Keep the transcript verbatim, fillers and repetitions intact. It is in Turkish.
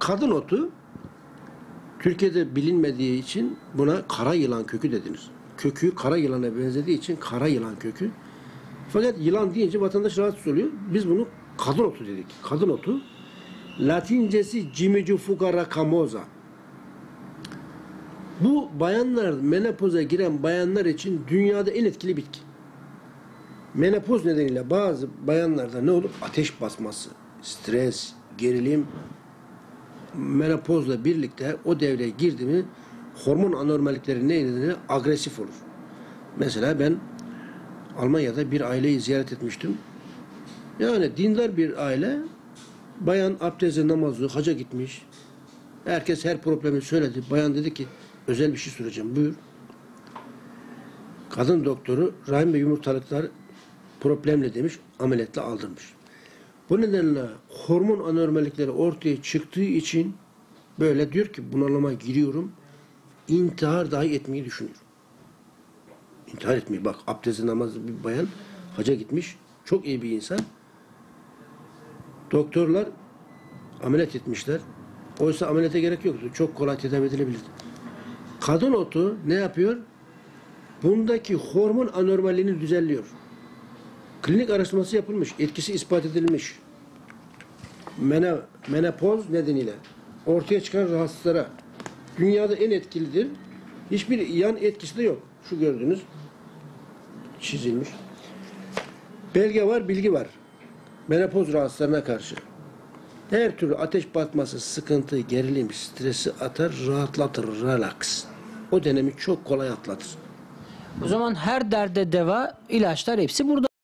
kadın otu Türkiye'de bilinmediği için buna kara yılan kökü dediniz. Kökü kara yılana benzediği için kara yılan kökü. Fakat yılan deyince vatandaş rahatsız oluyor. Biz bunu kadın otu dedik. Kadın otu. Latincesi Cimicufuga racamosa. Bu bayanlar, menopoza giren bayanlar için dünyada en etkili bitki. Menopoz nedeniyle bazı bayanlarda ne olur? Ateş basması, stres, gerilim, menopozla birlikte o devreye girdi mi hormon anormallikleri nedeniyle agresif olur. Mesela ben Almanya'da bir aileyi ziyaret etmiştim. Yani dindar bir aile, bayan abdesti, namazı, haca gitmiş. Herkes her problemi söyledi. Bayan dedi ki özel bir şey soracağım, buyur. Kadın doktoru rahim ve yumurtalıklar problemli demiş, ameliyatla aldırmış. Bu nedenle hormon anormallikleri ortaya çıktığı için böyle diyor ki bunalıma giriyorum, intihar dahi etmeyi düşünüyorum. İntihar etmeyi, bak abdesti namazı bir bayan haca gitmiş, çok iyi bir insan. Doktorlar ameliyat etmişler. Oysa ameliyata gerek yoktu. Çok kolay tedavi edilebilirdi. Kadın otu ne yapıyor? Bundaki hormon anormalliğini düzenliyor. Klinik araştırması yapılmış. Etkisi ispat edilmiş. Mene, menopoz nedeniyle ortaya çıkan rahatsızlara dünyada en etkilidir. Hiçbir yan etkisi de yok. Şu gördüğünüz çizilmiş. Belge var, bilgi var. Menopoz rahatsızlarına karşı. Her türlü ateş batması, sıkıntı, gerilim, stresi atar, rahatlatır, relax. O dönemi çok kolay atlatır. O zaman her derde deva, ilaçlar hepsi burada.